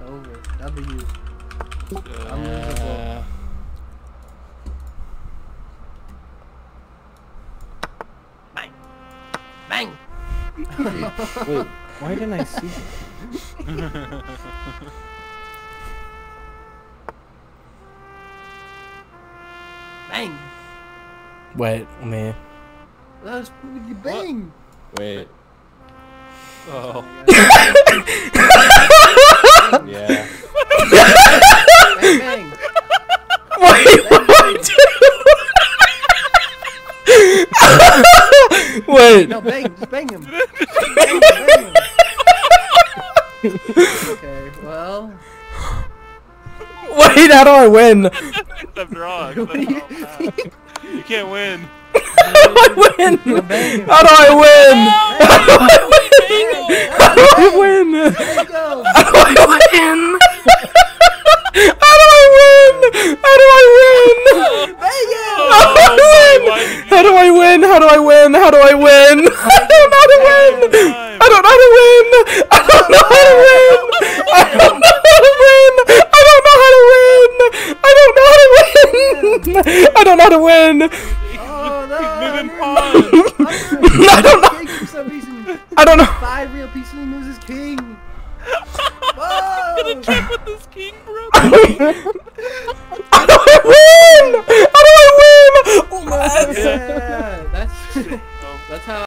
over. W. Unlosable. Bang! Bang! Wait, why didn't I see that? Bang! Wait, man. That was bang! Wait. Oh. Yeah. Bang bang! Wait, what? Wait. No, bang! Just bang him! Bang him! Okay, well... Wait, how do I win? That's wrong. You can't win. How do I win? How do I win? How do I win? How do I win? There you go! How do I win? How do I win? How do I win? How do I win? How do I win? How do I win? I don't know how to win. I don't know how to win. I don't know how to win. I don't know how to win. I don't know how to win. I don't know how to win. I don't know how to win. Oh no! Moving I don't know. King for some reason. I don't know. 5 real pieces and loses king. Whoa! I'm gonna check with this king, bro. How do I win? How do I win? Yeah, that's how.